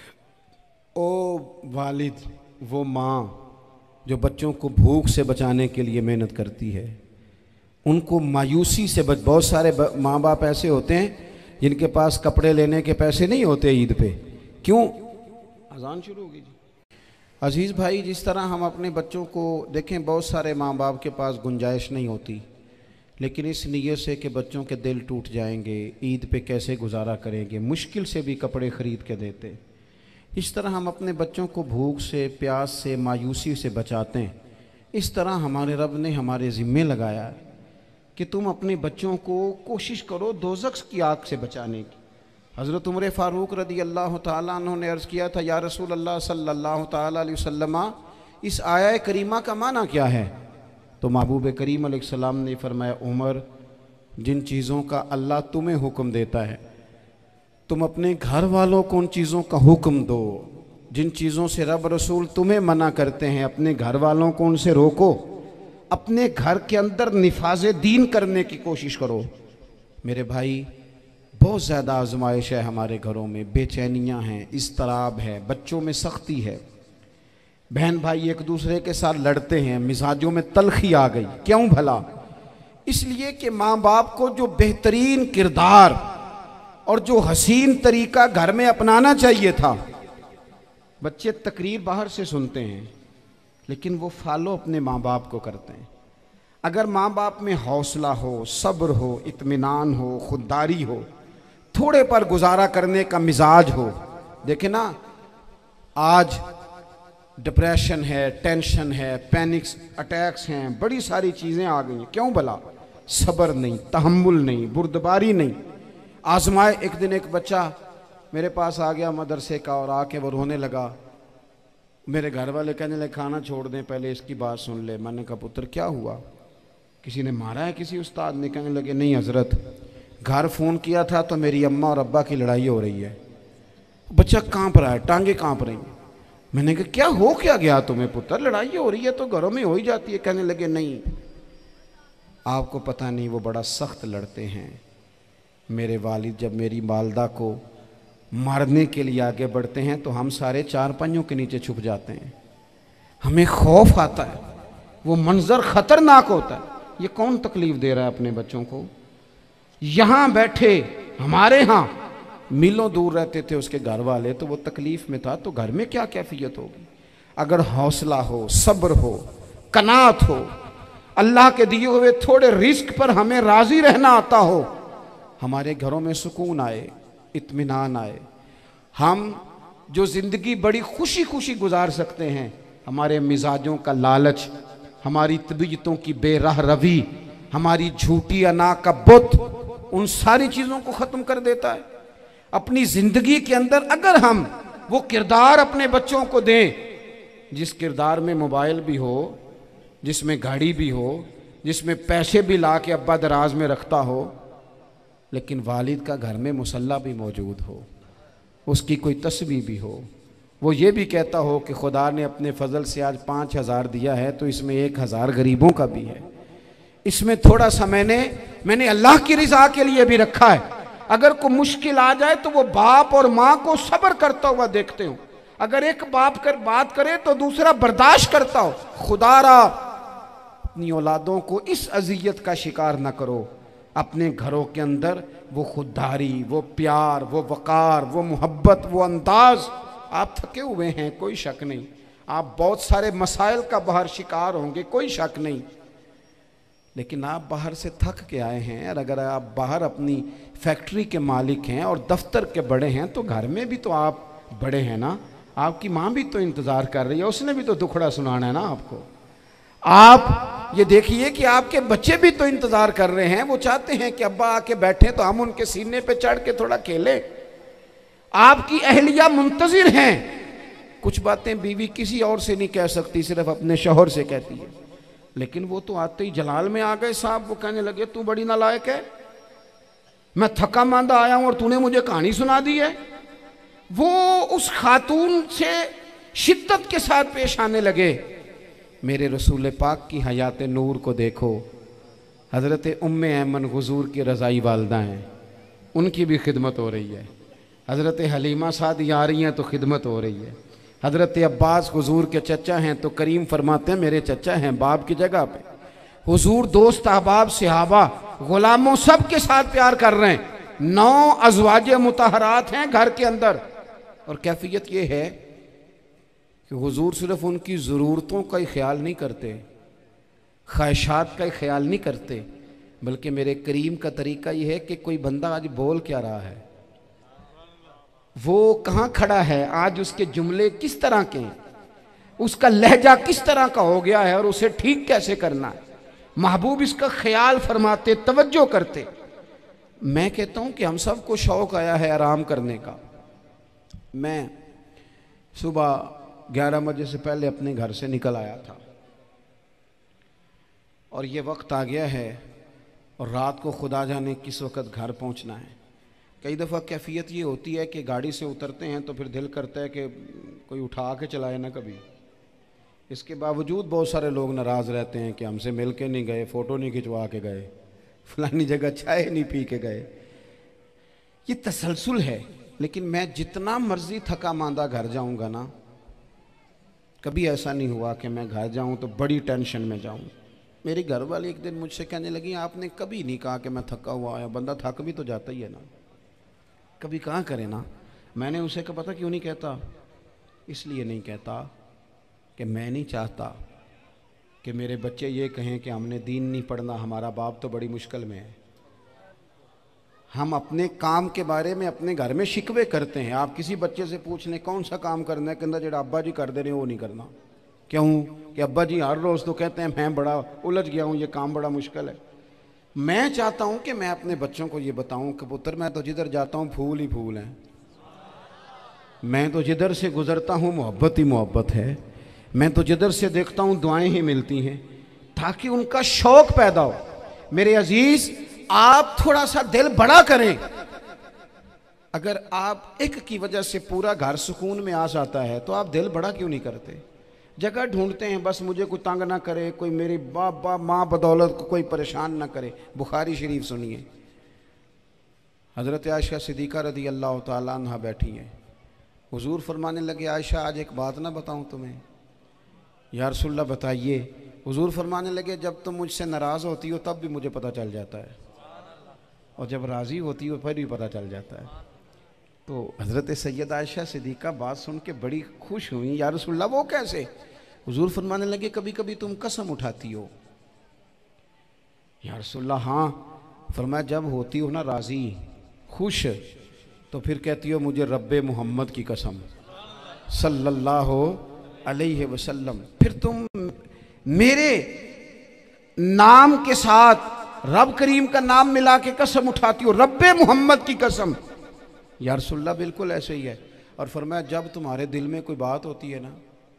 ओ वालिद, वो माँ जो बच्चों को भूख से बचाने के लिए मेहनत करती है, उनको मायूसी से बच। बहुत सारे माँ बाप ऐसे होते हैं जिनके पास कपड़े लेने के पैसे नहीं होते ईद पे। क्यों? अजान शुरू होगी जी। अजीज़ भाई, जिस तरह हम अपने बच्चों को देखें, बहुत सारे माँ बाप के पास गुंजाइश नहीं होती, लेकिन इस नीयत से कि बच्चों के दिल टूट जाएंगे, ईद पे कैसे गुजारा करेंगे, मुश्किल से भी कपड़े ख़रीद के देते। इस तरह हम अपने बच्चों को भूख से, प्यास से, मायूसी से बचाते हैं। इस तरह हमारे रब ने हमारे ज़िम्मे लगाया है कि तुम अपने बच्चों को कोशिश करो दोज़ख की आग से बचाने की। हज़रत उमर फ़ारूक रज़ी अल्लाह ताला अन्हु ने अर्ज़ किया था, या रसूल अल्लाह सल्लल्लाहु ताला अलैहि वसल्लम, इस आया करीमा का माना क्या है? तो महबूब करीम अलैहिस्सलाम ने फरमाया, उमर, जिन चीज़ों का अल्लाह तुम्हें हुक्म देता है तुम अपने घर वालों को उन चीज़ों का हुक्म दो। जिन चीज़ों से रब रसूल तुम्हें मना करते हैं अपने घर वालों को उनसे रोको। अपने घर के अंदर निफाज दीन करने की कोशिश करो। मेरे भाई, बहुत ज़्यादा आजमाइश है हमारे घरों में, बेचैनियाँ हैं, इज़्तिराब है, बच्चों में सख्ती है, बहन भाई एक दूसरे के साथ लड़ते हैं, मिजाजों में तलखी आ गई। क्यों भला? इसलिए कि माँ बाप को जो बेहतरीन किरदार और जो हसीन तरीका घर में अपनाना चाहिए था, बच्चे तकरीर बाहर से सुनते हैं लेकिन वो फॉलो अपने माँ बाप को करते हैं। अगर माँ बाप में हौसला हो, सब्र हो, इत्मीनान हो, खुददारी हो, थोड़े पर गुजारा करने का मिजाज हो। देखे ना, आज डिप्रेशन है, टेंशन है, पैनिक्स अटैक्स हैं, बड़ी सारी चीज़ें आ गई हैं। क्यों भला? सब्र नहीं, तहम्मुल नहीं, बुर्दबारी नहीं। आजमाए। एक दिन एक बच्चा मेरे पास आ गया मदरसे का और आके वो रोने लगा। मेरे घर वाले कहने लगे खाना छोड़ दें, पहले इसकी बात सुन ले। मैंने कहा पुत्र क्या हुआ, किसी ने मारा है किसी उस्ताद ने? कहने लगे नहीं हज़रत, घर फ़ोन किया था तो मेरी अम्मा और अब्बा की लड़ाई हो रही है। बच्चा कांप रहा है, टांगे कांप रही हैं। मैंने कहा क्या हो क्या गया तुम्हें पुत्र, लड़ाई हो रही है तो घरों में हो ही जाती है। कहने लगे नहीं आपको पता नहीं, वो बड़ा सख्त लड़ते हैं। मेरे वालिद जब मेरी वालदा को मारने के लिए आगे बढ़ते हैं तो हम सारे चार पहियों के नीचे छुप जाते हैं, हमें खौफ आता है, वो मंजर खतरनाक होता है। ये कौन तकलीफ दे रहा है अपने बच्चों को? यहाँ बैठे हमारे यहाँ मीलों दूर रहते थे उसके घर वाले, तो वो तकलीफ में था, तो घर में क्या कैफियत होगी? अगर हौसला हो, सब्र हो, कनात हो, अल्लाह के दिए हुए थोड़े रिस्क पर हमें राजी रहना आता हो, हमारे घरों में सुकून आए, इत्मीनान आए, हम जो ज़िंदगी बड़ी खुशी खुशी गुजार सकते हैं। हमारे मिजाजों का लालच, हमारी तबीयतों की बेराह रवी, हमारी झूठी अना का बुत, उन सारी चीज़ों को ख़त्म कर देता है। अपनी ज़िंदगी के अंदर अगर हम वो किरदार अपने बच्चों को दें, जिस किरदार में मोबाइल भी हो, जिसमें गाड़ी भी हो, जिसमें पैसे भी ला के अब्बा दराज में रखता हो, लेकिन वालिद का घर में मुसल्ला भी मौजूद हो, उसकी कोई तस्वीर भी हो, वो ये भी कहता हो कि खुदा ने अपने फजल से आज पाँच हज़ार दिया है तो इसमें एक हज़ार गरीबों का भी है, इसमें थोड़ा सा मैंने मैंने अल्लाह की रिज़ा के लिए भी रखा है। अगर कोई मुश्किल आ जाए तो वो बाप और माँ को सब्र करता हुआ देखते हो। अगर एक बाप कर बात करे तो दूसरा बर्दाश्त करता हो। खुदारा अपनी औलादों को इस अजियत का शिकार न करो। अपने घरों के अंदर वो खुददारी, वो प्यार, वो वक़ार, वो मोहब्बत, वो अंदाज। आप थके हुए हैं, कोई शक नहीं, आप बहुत सारे मसाइल का बाहर शिकार होंगे, कोई शक नहीं, लेकिन आप बाहर से थक के आए हैं। और अगर आप बाहर अपनी फैक्ट्री के मालिक हैं और दफ्तर के बड़े हैं तो घर में भी तो आप बड़े हैं ना। आपकी माँ भी तो इंतज़ार कर रही है, उसने भी तो दुखड़ा सुनाना है ना आपको। आप ये देखिए कि आपके बच्चे भी तो इंतज़ार कर रहे हैं, वो चाहते हैं कि अब्बा आके बैठे तो हम उनके सीने पे चढ़ के थोड़ा खेलें। आपकी अहलिया मुंतज़िर हैं। कुछ बातें बीवी किसी और से नहीं कह सकती, सिर्फ अपने शौहर से कहती है, लेकिन वो तो आते ही जलाल में आ गए साहब। वो कहने लगे तू बड़ी नालायक है, मैं थका मांदा आया हूं और तूने मुझे कहानी सुना दी है। वो उस खातून से शिद्दत के साथ पेश आने लगे। मेरे रसूल पाक की हयात नूर को देखो, हज़रत उम्मे ऐमन हुजूर की रज़ाई वालदा हैं, उनकी भी खिदमत हो रही है। हज़रत हलीमा सादी आ रही हैं तो खिदमत हो रही है। हज़रत अब्बास हुजूर के चचा हैं तो करीम फरमाते हैं मेरे चचा हैं बाप की जगह पे। हुजूर दोस्त अहबाब सहाबा गुलामों सब के साथ प्यार कर रहे हैं। नौ अज़वाज मुतहरात हैं घर के अंदर, और कैफियत ये है कि हुजूर सिर्फ उनकी ज़रूरतों का ही ख्याल नहीं करते, ख्वाहिशात का ही ख्याल नहीं करते, बल्कि मेरे करीम का तरीका ये है कि कोई बंदा आज बोल क्या रहा है, वो कहाँ खड़ा है, आज उसके जुमले किस तरह के हैं, उसका लहजा किस तरह का हो गया है और उसे ठीक कैसे करना है। महबूब इसका ख्याल फरमाते, तवज्जो करते। मैं कहता हूँ कि हम सबको शौक़ आया है आराम करने का। मैं सुबह ग्यारह बजे से पहले अपने घर से निकल आया था और ये वक्त आ गया है और रात को खुदा जाने किस वक़्त घर पहुँचना है। कई दफ़ा कैफियत ये होती है कि गाड़ी से उतरते हैं तो फिर दिल करता है कि कोई उठा के चलाए ना कभी। इसके बावजूद बहुत सारे लोग नाराज़ रहते हैं कि हमसे मिल के नहीं गए, फ़ोटो नहीं खिंचवा के गए, फलानी जगह चाय नहीं पी के गए। ये तसलसल है। लेकिन मैं जितना मर्ज़ी थका मांदा घर जाऊँगा ना, कभी ऐसा नहीं हुआ कि मैं घर जाऊँ तो बड़ी टेंशन में जाऊँ। मेरी घर वाली एक दिन मुझसे कहने लगी आपने कभी नहीं कहा कि मैं थका हुआ आया। बंदा थक भी तो जाता ही है ना, कभी कहाँ करे ना। मैंने उसे कहा पता क्यों नहीं कहता, इसलिए नहीं कहता कि मैं नहीं चाहता कि मेरे बच्चे ये कहें कि हमने दीन नहीं पढ़ना, हमारा बाप तो बड़ी मुश्किल में है। हम अपने काम के बारे में अपने घर में शिकवे करते हैं। आप किसी बच्चे से पूछ लें कौन सा काम करना है, कहता जो अब्बा जी कर दे रहे वो नहीं करना। क्यों? कि अब्बा जी हर रोज़ तो कहते हैं मैं बड़ा उलझ गया हूँ, ये काम बड़ा मुश्किल है। मैं चाहता हूँ कि मैं अपने बच्चों को ये बताऊँ कि पुत्र मैं तो जिधर जाता हूँ फूल ही फूल हैं, मैं तो जिधर से गुज़रता हूँ मोहब्बत ही मोहब्बत है, मैं तो जिधर से देखता हूँ दुआएं ही मिलती हैं, ताकि उनका शौक़ पैदा हो। मेरे अजीज़, आप थोड़ा सा दिल बड़ा करें। अगर आप एक की वजह से पूरा घर सुकून में आ जाता है तो आप दिल बड़ा क्यों नहीं करते? जगह ढूंढते हैं बस मुझे कोई तंग ना करे, कोई मेरी बाप बाप माँ बदौलत को कोई परेशान ना करे। बुखारी शरीफ सुनिए, हज़रत आयशा सिद्दीक़ा रज़ी अल्लाह ताला अन्हा बैठी हैं। हुजूर फरमाने लगे, आयशा आज एक बात ना बताऊं तुम्हें? या रसूलल्लाह बताइए। हुजूर फरमाने लगे, जब तुम मुझसे नाराज़ होती हो तब भी मुझे पता चल जाता है, और जब राज़ी होती हो फिर भी पता चल जाता है। तो हज़रत सैयद आयशा सिद्दीक़ा बात सुन के बड़ी खुश हुई। या रसूलल्लाह वो कैसे? हुजूर फरमाने लगे, कभी कभी तुम कसम उठाती हो। या रसूलल्लाह हाँ। फरमाया, जब होती हो ना राज़ी, खुश, तो फिर कहती हो मुझे रब्बे मोहम्मद की कसम सल्लल्लाहु अलैहि वसल्लम। फिर तुम मेरे नाम के साथ रब करीम का नाम मिला के कसम उठाती हो, रब्बे मोहम्मद की कसम। या रसूलल्लाह बिल्कुल ऐसे ही है। और फरमाया, जब तुम्हारे दिल में कोई बात होती है ना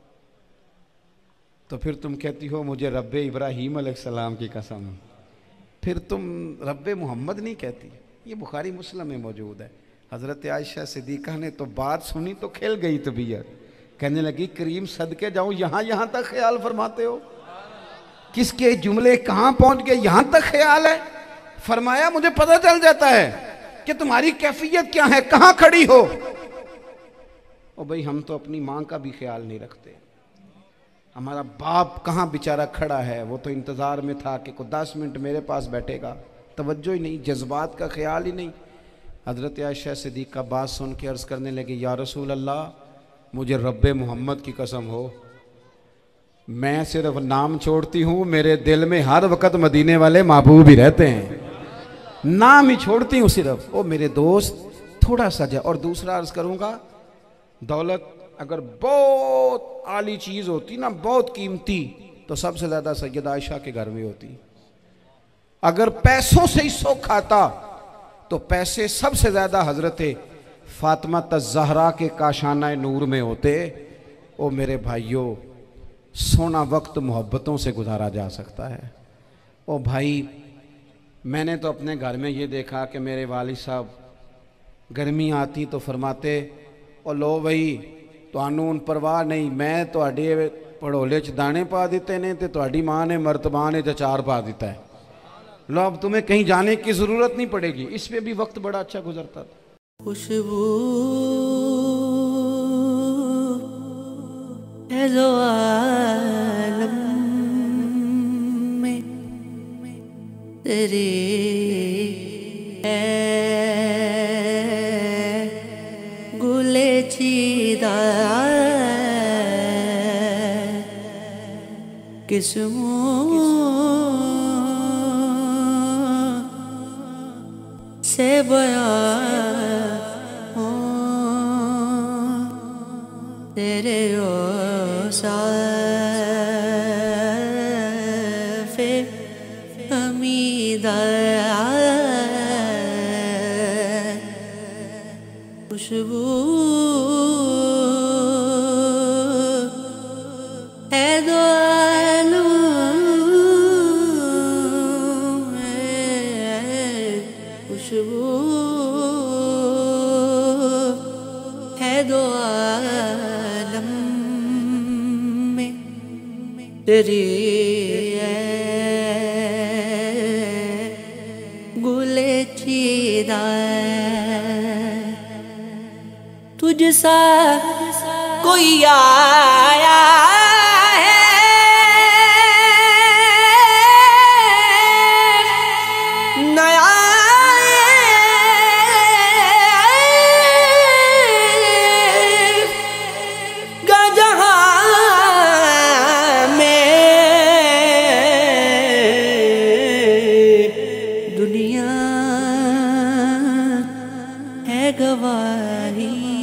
तो फिर तुम कहती हो मुझे रब्बे इब्राहीम अलैहिस्सलाम की कसम, फिर तुम रब्बे मोहम्मद नहीं कहती। ये बुखारी मुस्लिम में मौजूद है। हज़रत आयशा सिद्दीक़ा ने तो बात सुनी तो खिल गई तबीयत, कहने लगी, करीम सदके जाऊं, यहाँ यहाँ तक ख्याल फरमाते हो? किसके जुमले कहाँ पहुँच गए, यहाँ तक ख्याल है? फरमाया, मुझे पता चल जाता है कि तुम्हारी कैफियत क्या है, कहाँ खड़ी हो। ओ भाई, हम तो अपनी माँ का भी ख्याल नहीं रखते। हमारा बाप कहाँ बेचारा खड़ा है, वो तो इंतज़ार में था कि कोई दस मिनट मेरे पास बैठेगा, तवज्जो ही नहीं, जज्बात का ख्याल ही नहीं। हज़रत आयशा सिद्दीक़ा बात सुन के अर्ज़ करने लगे, या रसूल अल्लाह, मुझे रब्बे मोहम्मद की कसम हो, मैं सिर्फ नाम छोड़ती हूँ, मेरे दिल में हर वक़्त मदीने वाले महबूब ही रहते हैं, नाम ही छोड़ती हूँ सिर्फ। ओ मेरे दोस्त, थोड़ा सा जा। और दूसरा अर्ज़ करूँगा, दौलत अगर बहुत आली चीज़ होती ना, बहुत कीमती, तो सबसे ज़्यादा सैयद आयशा के घर में होती। अगर पैसों से ही शौक खाता तो पैसे सबसे ज़्यादा हज़रत फ़ातिमा ज़हरा के काशाना नूर में होते। ओ मेरे भाइयों, सोना वक्त मोहब्बतों से गुजारा जा सकता है। ओ भाई, मैंने तो अपने घर में ये देखा कि मेरे वालिद साहब गर्मी आती तो फरमाते, ओ लो भाई, तुहानू हुण परवाह नहीं, मैं तुहाडे पड़ोले च दाने पा दिते ने ते तुहाडी माँ ने मर्तबान च अचार पा दिता है, लो अब तुम्हें कहीं जाने की ज़रूरत नहीं पड़ेगी। इस पे भी वक्त बड़ा अच्छा गुजरता था। खुशबू है जो आलम में तेरी है, गुले चीदा किस्मों से बयां हो तेरे औसाफ़े हमीदा। खुशबू है दो आलम में, खुशबू है दो आलम में तेरी गुले चीदा। तुझसा कोई आया है नया, दुनिया है गवाही